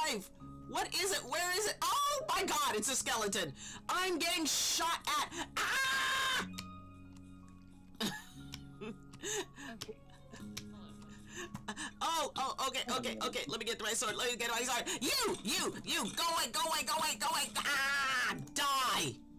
alive! What is it? Where is it? Oh my god, it's a skeleton! I'm getting shot at! Ah! Oh, okay, let me get to my sword, You, go away, Ah! Die!